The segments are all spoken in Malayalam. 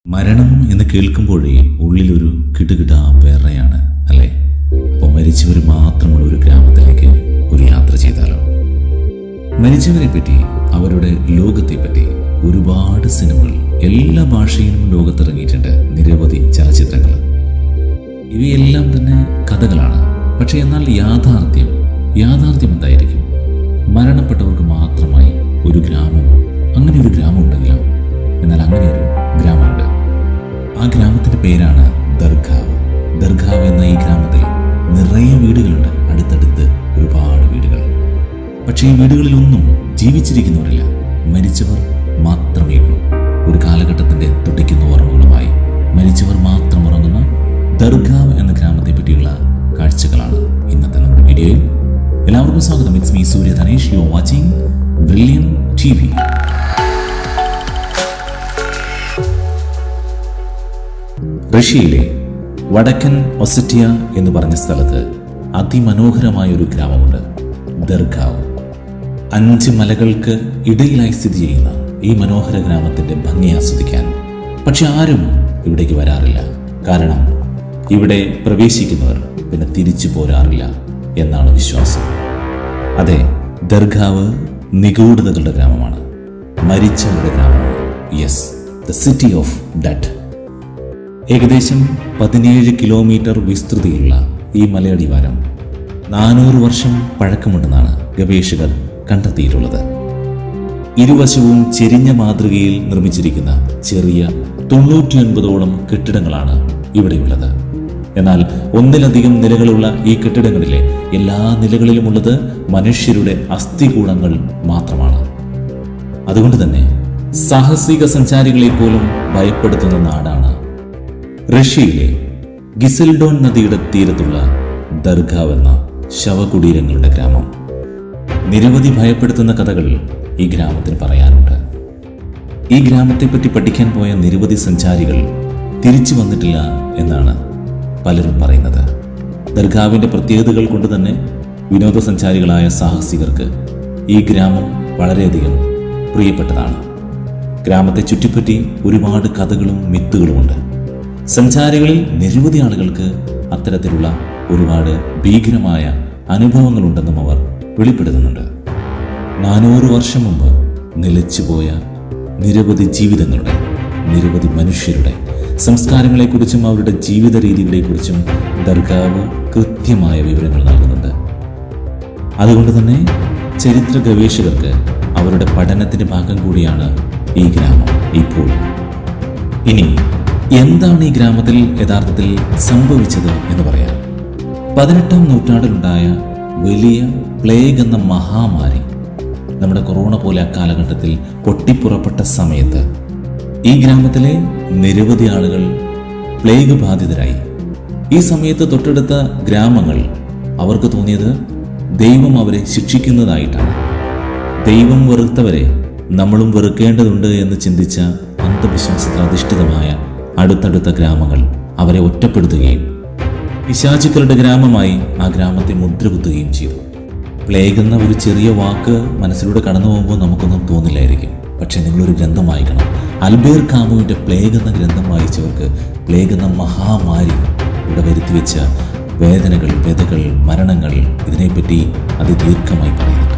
മരണം എന്ന് കേൾക്കുമ്പോഴേ ഉള്ളിലൊരു കിടുകിടാ വേറെയാണ് അല്ലേ? അപ്പോൾ മരിച്ചവർ മാത്രമുള്ള ഒരു ഗ്രാമത്തിലേക്ക് ഒരു യാത്ര ചെയ്താലോ? മരിച്ചവരെ പറ്റി, അവരുടെ ലോകത്തെപ്പറ്റി ഒരുപാട് സിനിമകൾ എല്ലാ ഭാഷയിലും ലോകത്തിറങ്ങിയിട്ടുണ്ട്. നിരവധി ചലച്ചിത്രങ്ങൾ. ഇവയെല്ലാം തന്നെ കഥകളാണ്. പക്ഷെ എന്നാൽ യാഥാർത്ഥ്യം എന്തായിരിക്കും? മരണപ്പെട്ടവർക്ക് മാത്രമായി ഒരു ഗ്രാമം, അങ്ങനെ ഒരു ഗ്രാമം ഉണ്ടെങ്കിലോ? എന്നാൽ അങ്ങനെ ഒരു ഗ്രാമമുണ്ട്. ആ ഗ്രാമത്തിൻ്റെ പേരാണ് ദർഗാവ്. ദർഗാവ് എന്ന ഈ ഗ്രാമത്തിൽ നിറയെ വീടുകളുണ്ട്, അടുത്തടുത്ത് ഒരുപാട് വീടുകൾ. പക്ഷേ ഈ വീടുകളിലൊന്നും ജീവിച്ചിരിക്കുന്നവരില്ല, മരിച്ചവർ മാത്രമേ ഉള്ളൂ. ഒരു കാലഘട്ടത്തിൻ്റെ തുടിക്കുന്ന ഓർമ്മകളുമായി മരിച്ചവർ മാത്രം ഉറങ്ങുന്ന ദർഗാവ് എന്ന ഗ്രാമത്തെ പറ്റിയുള്ള കാഴ്ചകളാണ് ഇന്നത്തെ നമ്മുടെ വീഡിയോയിൽ. എല്ലാവർക്കും സ്വാഗതം. It's me Surya Dhanesh. You are watching brilliant TV. റഷ്യയിലെ വടക്കൻ ഒസറ്റിയ എന്ന് പറഞ്ഞ സ്ഥലത്ത് അതിമനോഹരമായ ഒരു ഗ്രാമമുണ്ട്, ദർഗാവ്. 5 മലകൾക്ക് ഇടയിലായി സ്ഥിതി ചെയ്യുന്ന ഈ മനോഹര ഗ്രാമത്തിന്റെ ഭംഗി ആസ്വദിക്കാൻ പക്ഷെ ആരും ഇവിടേക്ക് വരാറില്ല. കാരണം ഇവിടെ പ്രവേശിക്കുന്നവർ പിന്നെ തിരിച്ചു പോരാറില്ല എന്നാണ് വിശ്വാസം. അതെ, ദർഗാവ് നിഗൂഢതകളുടെ ഗ്രാമമാണ്, മരിച്ചവരുടെ ഗ്രാമമാണ്. Yes, the city of dead. ഏകദേശം 17 കിലോമീറ്റർ വിസ്തൃതിയുള്ള ഈ മലയടിവാരം 400 വർഷം പഴക്കമുണ്ടെന്നാണ് ഗവേഷകർ കണ്ടെത്തിയിട്ടുള്ളത്. ഇരുവശവും ചെരിഞ്ഞ മാതൃകയിൽ നിർമ്മിച്ചിരിക്കുന്ന ചെറിയ 99ഓളം കെട്ടിടങ്ങളാണ് ഇവിടെയുള്ളത്. എന്നാൽ ഒന്നിലധികം നിലകളുള്ള ഈ കെട്ടിടങ്ങളിലെ എല്ലാ നിലകളിലുമുള്ളത് മനുഷ്യരുടെ അസ്ഥികൂടങ്ങൾ മാത്രമാണ്. അതുകൊണ്ട് തന്നെ സാഹസിക സഞ്ചാരികളെ പോലും ഭയപ്പെടുത്തുന്ന നാടാണ് റഷ്യയിലെ ഗിസൽഡോൺ നദിയുടെ തീരത്തുള്ള ദർഗാവ് എന്ന ശവകുടീരങ്ങളുടെ ഗ്രാമം. നിരവധി ഭയപ്പെടുത്തുന്ന കഥകൾ ഈ ഗ്രാമത്തിന് പറയാനുണ്ട്. ഈ ഗ്രാമത്തെപ്പറ്റി പഠിക്കാൻ പോയ നിരവധി സഞ്ചാരികൾ തിരിച്ചു വന്നിട്ടില്ല എന്നാണ് പലരും പറയുന്നത്. ദർഗാവിൻ്റെ പ്രത്യേകതകൾ കൊണ്ട് തന്നെ വിനോദസഞ്ചാരികളായ സാഹസികർക്ക് ഈ ഗ്രാമം വളരെയധികം പ്രിയപ്പെട്ടതാണ്. ഗ്രാമത്തെ ചുറ്റിപ്പറ്റി ഒരുപാട് കഥകളും മിത്തുകളുമുണ്ട്. സഞ്ചാരികളിൽ നിരവധി ആളുകൾക്ക് അത്തരത്തിലുള്ള ഒരുപാട് ഭീകരമായ അനുഭവങ്ങളുണ്ടെന്നും അവർ വെളിപ്പെടുത്തുന്നുണ്ട്. 400 വർഷം മുമ്പ് നിലച്ചുപോയ നിരവധി ജീവിതങ്ങളുടെ, നിരവധി മനുഷ്യരുടെ സംസ്കാരങ്ങളെക്കുറിച്ചും അവരുടെ ജീവിത രീതികളെക്കുറിച്ചും ദർഗാവ് കൃത്യമായ വിവരങ്ങൾ നൽകുന്നുണ്ട്. അതുകൊണ്ട് തന്നെ ചരിത്ര ഗവേഷകർക്ക് അവരുടെ പഠനത്തിൻ്റെ ഭാഗം കൂടിയാണ് ഈ ഗ്രാമം ഇപ്പോൾ. ഇനി എന്താണ് ഈ ഗ്രാമത്തിൽ യഥാർത്ഥത്തിൽ സംഭവിച്ചത് എന്ന് പറയാം. 18-ാം നൂറ്റാണ്ടിലുണ്ടായ വലിയ പ്ലേഗ് എന്ന മഹാമാരി, നമ്മുടെ കൊറോണ പോലെ അക്കാലഘട്ടത്തിൽ പൊട്ടിപ്പുറപ്പെട്ട സമയത്ത് ഈ ഗ്രാമത്തിലെ നിരവധി ആളുകൾ പ്ലേഗ് ബാധിതരായി. ഈ സമയത്ത് തൊട്ടടുത്ത ഗ്രാമങ്ങൾ അവർക്ക് തോന്നിയത് ദൈവം അവരെ ശിക്ഷിക്കുന്നതായിട്ടാണ്. ദൈവം വെറുത്തവരെ നമ്മളും വെറുക്കേണ്ടതുണ്ട് എന്ന് ചിന്തിച്ച അന്ധവിശ്വാസത്തിൽ അധിഷ്ഠിതമായ അടുത്തടുത്ത ഗ്രാമങ്ങൾ അവരെ ഒറ്റപ്പെടുത്തുകയും പിശാചുക്കളുടെ ഗ്രാമമായി ആ ഗ്രാമത്തെ മുദ്രകുത്തുകയും ചെയ്തു. പ്ലേഗ് എന്ന ഒരു ചെറിയ വാക്ക് മനസ്സിലൂടെ കടന്നു പോകുമ്പോൾ നമുക്കൊന്നും തോന്നില്ലായിരിക്കും. പക്ഷെ നിങ്ങളൊരു ഗ്രന്ഥം വായിക്കണം. അൽബേർ കാമുവിൻ്റെ പ്ലേഗ് എന്ന ഗ്രന്ഥം വായിച്ചവർക്ക് പ്ലേഗ് എന്ന മഹാമാരി ഇവിടെ വരുത്തിവെച്ച വേദനകൾ, വ്യതകൾ, മരണങ്ങൾ, ഇതിനെപ്പറ്റി അതിദീർഘമായി പറയുന്നുണ്ട്.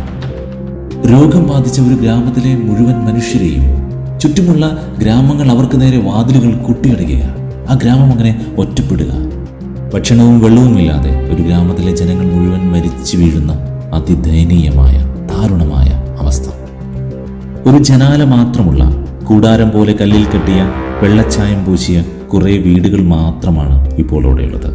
രോഗം ബാധിച്ച ഒരു ഗ്രാമത്തിലെ മുഴുവൻ മനുഷ്യരെയും ചുറ്റുമുള്ള ഗ്രാമങ്ങൾ അവർക്ക് നേരെ വാതിലുകൾ കുട്ടിയടയ്ക്കുക, ആ ഗ്രാമം അങ്ങനെ ഒറ്റപ്പെടുക. ഭക്ഷണവും വെള്ളവുമില്ലാതെ ഒരു ഗ്രാമത്തിലെ ജനങ്ങൾ മുഴുവൻ മരിച്ചു വീഴുന്ന അതിദയനീയമായ, ദാരുണമായ അവസ്ഥ. ഒരു ജനാല മാത്രമുള്ള കൂടാരം പോലെ കല്ലിൽ കെട്ടിയ വെള്ളച്ചായം പൂശിയ കുറേ വീടുകൾ മാത്രമാണ് ഇപ്പോൾ അവിടെയുള്ളത്.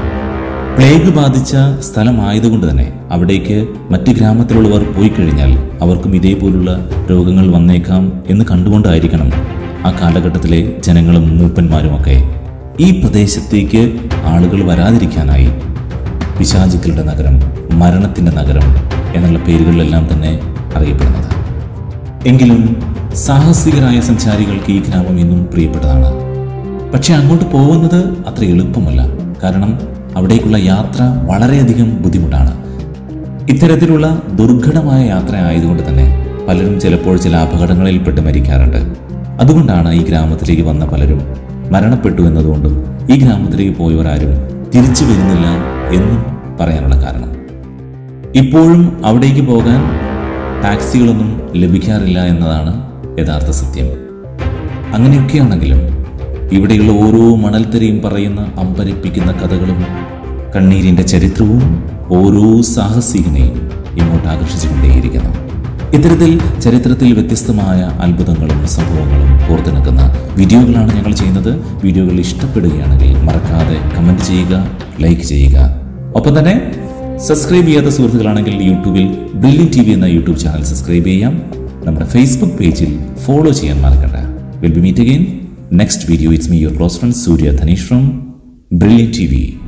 പ്ലേഗ് ബാധിച്ച സ്ഥലമായതുകൊണ്ട് തന്നെ അവിടേക്ക് മറ്റ് ഗ്രാമത്തിലുള്ളവർ പോയി കഴിഞ്ഞാൽ അവർക്കും ഇതേപോലുള്ള രോഗങ്ങൾ വന്നേക്കാം എന്ന് കണ്ടുകൊണ്ടായിരിക്കണം ആ കാലഘട്ടത്തിലെ ജനങ്ങളും മൂപ്പന്മാരുമൊക്കെ ഈ പ്രദേശത്തേക്ക് ആളുകൾ വരാതിരിക്കാനായി പിശാചുക്കളുടെ നഗരം, മരണത്തിൻ്റെ നഗരം എന്നുള്ള പേരുകളിലെല്ലാം തന്നെ അറിയപ്പെടുന്നത്. എങ്കിലും സാഹസികരായ സഞ്ചാരികൾക്ക് ഈ ഗ്രാമം ഇന്നും പ്രിയപ്പെട്ടതാണ്. പക്ഷെ അങ്ങോട്ട് പോകുന്നത് അത്ര എളുപ്പമല്ല. കാരണം അവിടേക്കുള്ള യാത്ര വളരെയധികം ബുദ്ധിമുട്ടാണ്. ഇത്തരത്തിലുള്ള ദുർഘടമായ യാത്ര ആയതുകൊണ്ട് തന്നെ പലരും ചിലപ്പോൾ ചില അപകടങ്ങളിൽപ്പെട്ട് മരിക്കാറുണ്ട്. അതുകൊണ്ടാണ് ഈ ഗ്രാമത്തിലേക്ക് വന്ന പലരും മരണപ്പെട്ടു എന്നതുകൊണ്ടും ഈ ഗ്രാമത്തിലേക്ക് പോയവരാരും തിരിച്ചു വരുന്നില്ല എന്നും പറയാനുള്ള കാരണം. ഇപ്പോഴും അവിടേക്ക് പോകാൻ ടാക്സികളൊന്നും ലഭിക്കാറില്ല എന്നതാണ് യഥാർത്ഥ സത്യം. അങ്ങനെയൊക്കെയാണെങ്കിലും ഇവിടെയുള്ള ഓരോ മണൽത്തരയും പറയുന്ന അമ്പരപ്പിക്കുന്ന കഥകളും കണ്ണീരിൻ്റെ ചരിത്രവും ഓരോ സാഹസികനെയും ഇങ്ങോട്ട് ആകർഷിച്ചുകൊണ്ടേയിരിക്കുന്നു. ഇത്തരത്തിൽ ചരിത്രത്തിൽ വ്യത്യസ്തമായ അത്ഭുതങ്ങളും സംഭവങ്ങളും ഓർത്തിണക്കുന്ന വീഡിയോകളാണ് ഞങ്ങൾ ചെയ്യുന്നത്. വീഡിയോകൾ ഇഷ്ടപ്പെടുകയാണെങ്കിൽ മറക്കാതെ കമൻറ്റ് ചെയ്യുക, ലൈക്ക് ചെയ്യുക. ഒപ്പം തന്നെ സബ്സ്ക്രൈബ് ചെയ്യാത്ത സുഹൃത്തുക്കളാണെങ്കിൽ യൂട്യൂബിൽ ബ്രില്യൻ TV എന്ന യൂട്യൂബ് ചാനൽ സബ്സ്ക്രൈബ് ചെയ്യാം. നമ്മുടെ ഫേസ്ബുക്ക് പേജിൽ ഫോളോ ചെയ്യാൻ മറക്കണ്ട. Will be meet again next video. It's me your close friend Surya Dhanish from brilliant TV.